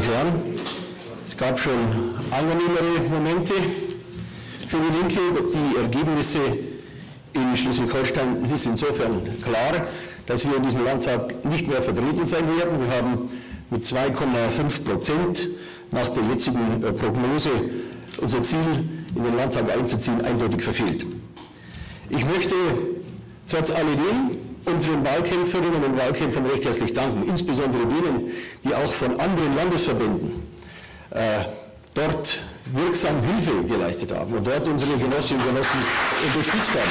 und Herren, es gab schon angenehmere Momente für die Linke. Die Ergebnisse in Schleswig-Holstein ist insofern klar, dass wir in diesem Landtag nicht mehr vertreten sein werden. Wir haben mit 2,5% nach der jetzigen Prognose unser Ziel, in den Landtag einzuziehen, eindeutig verfehlt. Ich möchte trotz alledem unseren Wahlkämpferinnen und Wahlkämpfern recht herzlich danken, insbesondere denen, die auch von anderen Landesverbänden dort wirksam Hilfe geleistet haben und dort unsere Genossinnen und Genossen unterstützt haben.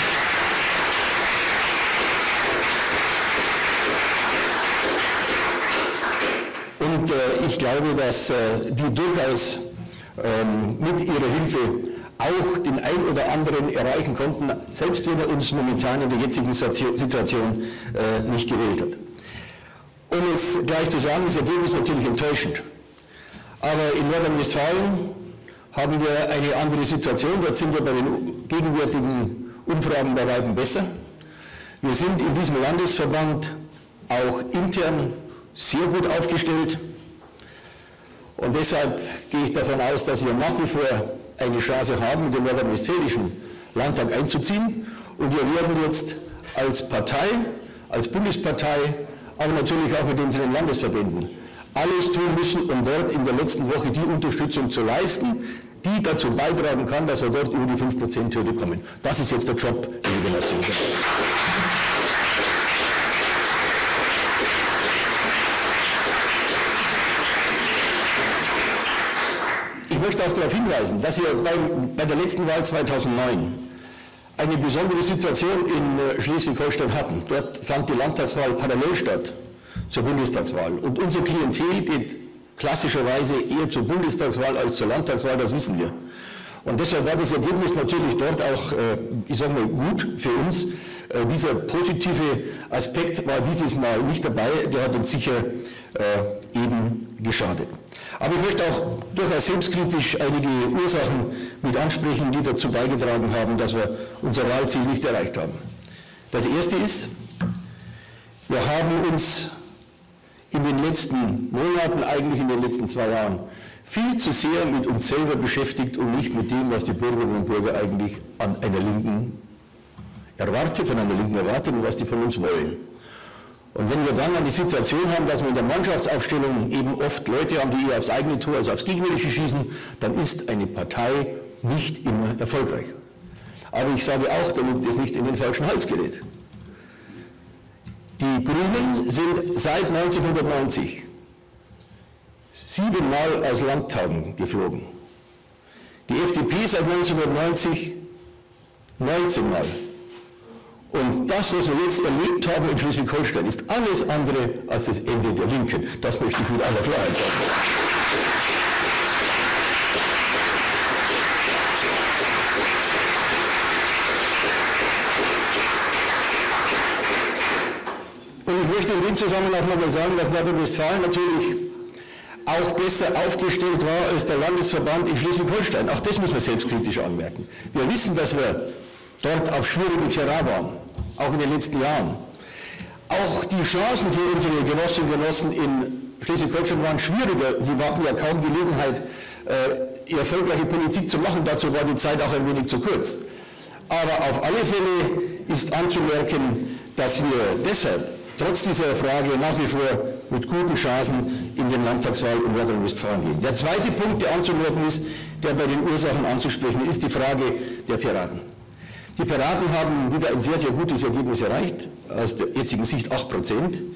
Und ich glaube, dass die durchaus mit ihrer Hilfe auch den ein oder anderen erreichen konnten, selbst wenn er uns momentan in der jetzigen Situation nicht gewählt hat. Um es gleich zu sagen, das Ergebnis ist natürlich enttäuschend. Aber in Nordrhein-Westfalen haben wir eine andere Situation. Dort sind wir bei den gegenwärtigen Umfragen bei weitem besser. Wir sind in diesem Landesverband auch intern sehr gut aufgestellt. Und deshalb gehe ich davon aus, dass wir nach wie vor eine Chance haben, in den nordrhein-westfälischen Landtag einzuziehen. Und wir werden jetzt als Partei, als Bundespartei, aber natürlich auch mit unseren Landesverbänden alles tun müssen, um dort in der letzten Woche die Unterstützung zu leisten, die dazu beitragen kann, dass wir dort über die 5%-Hürde kommen. Das ist jetzt der Job, liebe Genossinnen und Genossen. Ich möchte auch darauf hinweisen, dass wir bei der letzten Wahl 2009 eine besondere Situation in Schleswig-Holstein hatten. Dort fand die Landtagswahl parallel statt zur Bundestagswahl. Und unser Klientel geht klassischerweise eher zur Bundestagswahl als zur Landtagswahl, das wissen wir. Und deshalb war das Ergebnis natürlich dort auch, ich sage mal, gut für uns. Dieser positive Aspekt war dieses Mal nicht dabei, der hat uns sicher eben geschadet. Aber ich möchte auch durchaus selbstkritisch einige Ursachen mit ansprechen, die dazu beigetragen haben, dass wir unser Wahlziel nicht erreicht haben. Das erste ist, wir haben uns in den letzten Monaten, eigentlich in den letzten 2 Jahren, viel zu sehr mit uns selber beschäftigt und nicht mit dem, was die Bürgerinnen und Bürger eigentlich an einer Linken erwarten und was die von uns wollen. Und wenn wir dann eine Situation haben, dass wir in der Mannschaftsaufstellung eben oft Leute haben, die eher aufs eigene Tor, also aufs Gegnerische schießen, dann ist eine Partei nicht immer erfolgreich. Aber ich sage auch, damit es nicht in den falschen Hals gerät. Die Grünen sind seit 1990 7-mal aus Landtagen geflogen. Die FDP seit 1990 19-mal. Und das, was wir jetzt erlebt haben in Schleswig-Holstein, ist alles andere als das Ende der Linken. Das möchte ich mit aller Klarheit sagen. Und ich möchte in dem Zusammenhang auch nochmal sagen, dass Nordrhein-Westfalen natürlich auch besser aufgestellt war als der Landesverband in Schleswig-Holstein. Auch das muss man selbstkritisch anmerken. Wir wissen, dass wir dort auf schwierigem Terrain waren, auch in den letzten Jahren. Auch die Chancen für unsere Genossinnen und Genossen in Schleswig-Holstein waren schwieriger. Sie hatten ja kaum Gelegenheit, erfolgreiche Politik zu machen. Dazu war die Zeit auch ein wenig zu kurz. Aber auf alle Fälle ist anzumerken, dass wir deshalb trotz dieser Frage nach wie vor mit guten Chancen in den Landtagswahl in Nordrhein-Westfalen gehen. Der zweite Punkt, der anzumerken ist, der bei den Ursachen anzusprechen ist, die Frage der Piraten. Die Piraten haben wieder ein sehr, sehr gutes Ergebnis erreicht, aus der jetzigen Sicht 8%.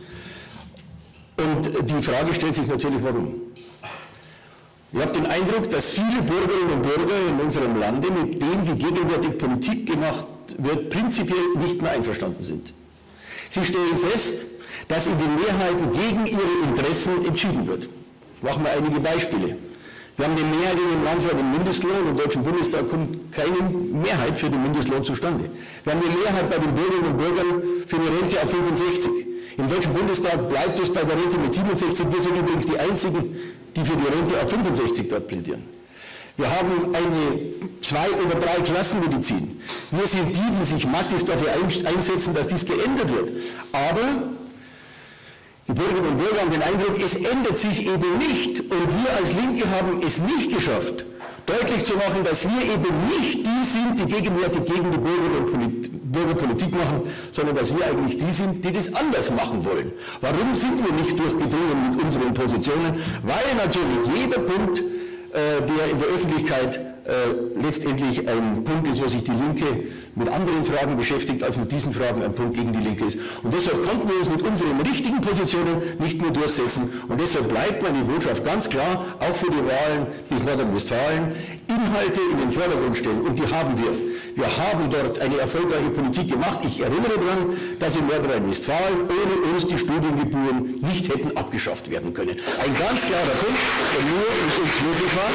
Und die Frage stellt sich natürlich, warum. Ich habe den Eindruck, dass viele Bürgerinnen und Bürger in unserem Lande, mit denen wie gegenwärtig Politik gemacht wird, prinzipiell nicht mehr einverstanden sind. Sie stellen fest, dass in den Mehrheiten gegen ihre Interessen entschieden wird. Ich mache mal einige Beispiele. Wir haben eine Mehrheit in dem Land für den Mindestlohn. Im Deutschen Bundestag kommt keine Mehrheit für den Mindestlohn zustande. Wir haben eine Mehrheit bei den Bürgerinnen und Bürgern für eine Rente ab 65. Im Deutschen Bundestag bleibt es bei der Rente mit 67. Wir sind übrigens die Einzigen, die für die Rente ab 65 dort plädieren. Wir haben eine 2- oder 3-Klassenmedizin. Wir sind die sich massiv dafür einsetzen, dass dies geändert wird. Aber Die Bürgerinnen und Bürger haben den Eindruck, es ändert sich eben nicht. Und wir als Linke haben es nicht geschafft, deutlich zu machen, dass wir eben nicht die sind, die gegenwärtig gegen die Bürgerinnen und Bürger Politik machen, sondern dass wir eigentlich die sind, die das anders machen wollen. Warum sind wir nicht durchgedrungen mit unseren Positionen? Weil natürlich jeder Punkt, der in der Öffentlichkeit letztendlich ein Punkt ist, wo sich die Linke mit anderen Fragen beschäftigt, als mit diesen Fragen ein Punkt gegen die Linke ist. Und deshalb konnten wir uns mit unseren richtigen Positionen nicht mehr durchsetzen. Und deshalb bleibt meine Botschaft ganz klar, auch für die Wahlen bis Nordrhein-Westfalen, Inhalte in den Vordergrund stellen. Und die haben wir. Wir haben dort eine erfolgreiche Politik gemacht. Ich erinnere daran, dass in Nordrhein-Westfalen ohne uns die Studiengebühren nicht hätten abgeschafft werden können. Ein ganz klarer Punkt, der nur mit uns möglich war.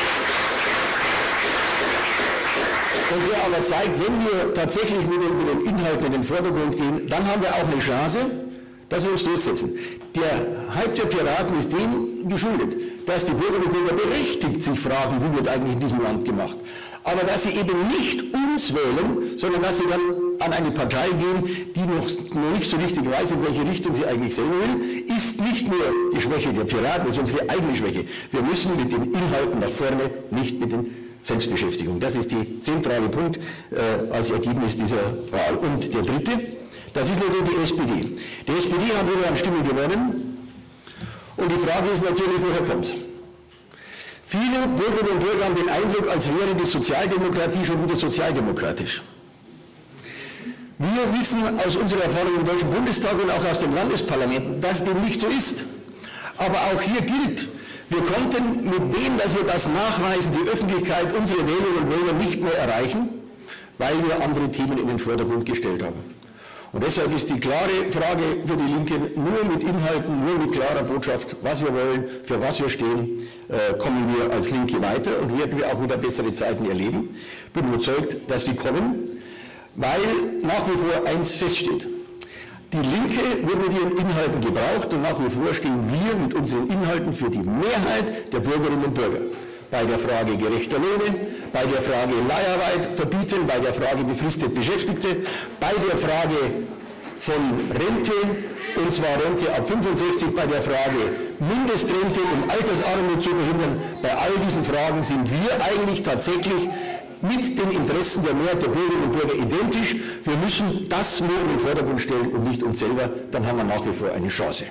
Und der aber zeigt, wenn wir tatsächlich mit unseren Inhalten in den Vordergrund gehen, dann haben wir auch eine Chance, dass wir uns durchsetzen. Der Hype der Piraten ist dem geschuldet, dass die Bürgerinnen und Bürger berechtigt sich fragen, wie wird eigentlich in diesem Land gemacht. Aber dass sie eben nicht uns wählen, sondern dass sie dann an eine Partei gehen, die noch nicht so richtig weiß, in welche Richtung sie eigentlich selber will, ist nicht nur die Schwäche der Piraten, das ist unsere eigene Schwäche. Wir müssen mit den Inhalten nach vorne, nicht mit den Selbstbeschäftigung. Das ist der zentrale Punkt als Ergebnis dieser Wahl. Und der dritte, das ist natürlich die SPD. Die SPD hat wieder an Stimmen gewonnen. Und die Frage ist natürlich, woher kommt es? Viele Bürgerinnen und Bürger haben den Eindruck, als wäre die Sozialdemokratie schon wieder sozialdemokratisch. Wir wissen aus unserer Erfahrung im Deutschen Bundestag und auch aus den Landesparlamenten, dass dem nicht so ist. Aber auch hier gilt, wir konnten mit dem, dass wir das nachweisen, die Öffentlichkeit, unsere Wählerinnen und Wähler nicht mehr erreichen, weil wir andere Themen in den Vordergrund gestellt haben. Und deshalb ist die klare Frage für die Linken, nur mit Inhalten, nur mit klarer Botschaft, was wir wollen, für was wir stehen, kommen wir als Linke weiter und werden wir auch wieder bessere Zeiten erleben. Ich bin überzeugt, dass die kommen, weil nach wie vor eins feststeht. Die Linke wird mit ihren Inhalten gebraucht und nach wie vor stehen wir mit unseren Inhalten für die Mehrheit der Bürgerinnen und Bürger. Bei der Frage gerechter Löhne, bei der Frage Leiharbeit verbieten, bei der Frage befristet Beschäftigte, bei der Frage von Rente, und zwar Rente ab 65, bei der Frage Mindestrente, um Altersarmut zu verhindern. Bei all diesen Fragen sind wir eigentlich tatsächlich mit den Interessen der Mehrheit der Bürgerinnen und Bürger identisch. Wir müssen das nur in den Vordergrund stellen und nicht uns selber, dann haben wir nach wie vor eine Chance.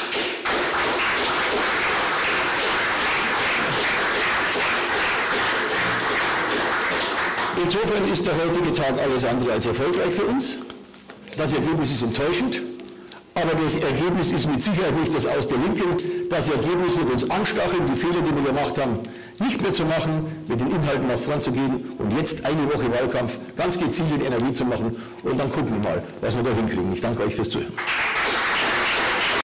Insofern ist der heutige Tag alles andere als erfolgreich für uns. Das Ergebnis ist enttäuschend, aber das Ergebnis ist mit Sicherheit nicht das Aus der Linken. Das Ergebnis wird uns anstacheln, die Fehler, die wir gemacht haben, nicht mehr zu machen, mit den Inhalten nach vorn zu gehen und jetzt eine Woche Wahlkampf ganz gezielt in NRW zu machen und dann gucken wir mal, was wir da hinkriegen. Ich danke euch fürs Zuhören.